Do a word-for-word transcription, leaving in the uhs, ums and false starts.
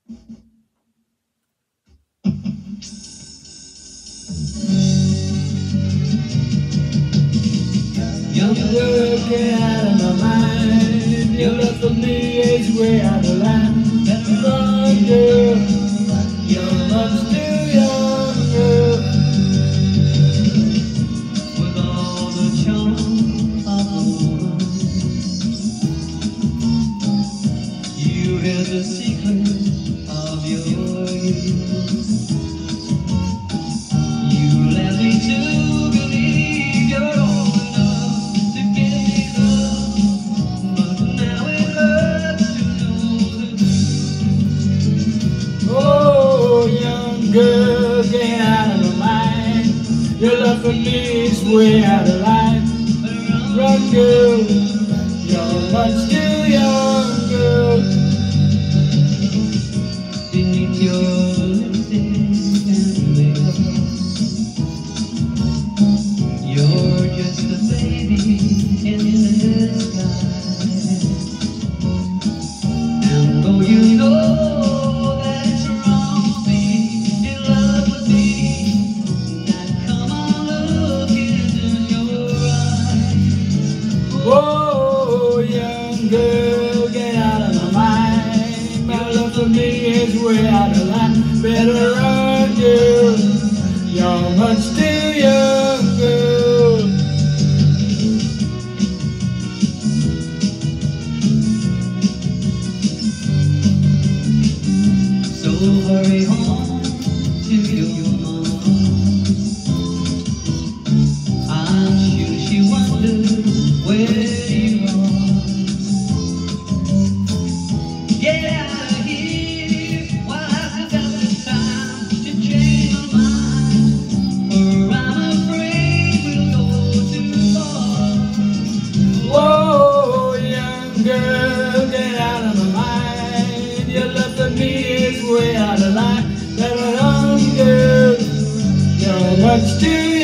Young girl, get out of my mind. Your love for me is way out of line. Better run, girl. You're much too young, girl. With all the charm of a woman, you held the secret of your youth. You led me to believe you're old enough to give me love, but now it hurts to know the truth. Oh, young girl, get out of my mind. Your love for me is way out of line. Run, girl, you're much too young, girl. Beneath your lipstick and makeup, you're just a baby in disguise. And though you know that it's wrong, be in love with me, now come on, look into your eyes. Whoa, young girl, get out of my mind. My love for me is way out of line. Better run, girl, you're much too young, girl. So hurry home to your mom. I'm sure she wonders where you are. Get out of here while I still got the time to change my mind, or I'm afraid we'll go too far. Whoa, young girl, get out of my mind. Your love for me is way out of line. Better run, girl, you're much too